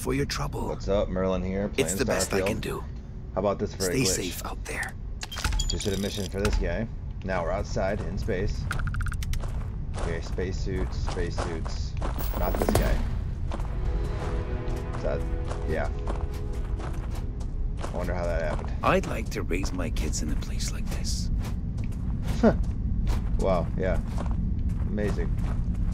for your trouble. What's up, Merlin here, playing It's the best I can Starfield. do. How about this for a Stay glitch? safe out there. Just did a mission for this guy. Now we're outside in space. Okay, spacesuits. Not this guy. Is that... yeah. I wonder how that happened. I'd like to raise my kids in a place like this. Wow, yeah. Amazing.